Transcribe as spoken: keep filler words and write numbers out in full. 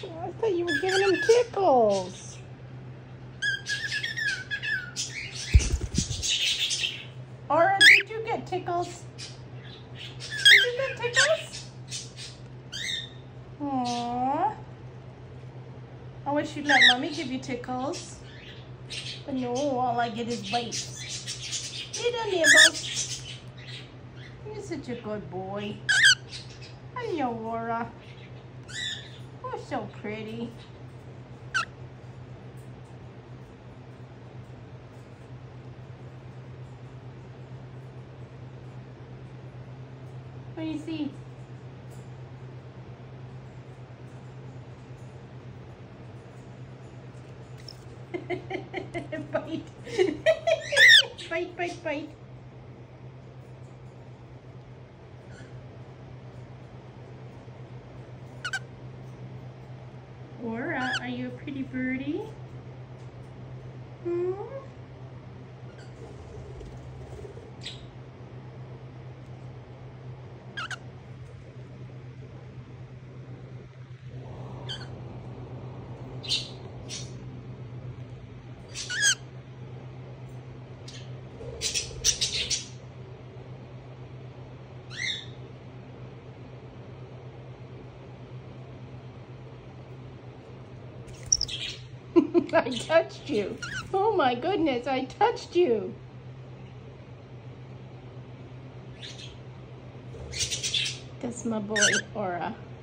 I thought you were giving him tickles. Aura, did you get tickles? Did you get tickles? Aww. I wish you'd let Mommy give you tickles. But no, all I get is bites. Little nibbles. You're such a good boy. Hello, Aura. You're so pretty. What do you see? Bite. Bite, bite, bite. Aura, are you a pretty birdie? Hmm? I touched you. Oh my goodness, I touched you. That's my boy, Aura.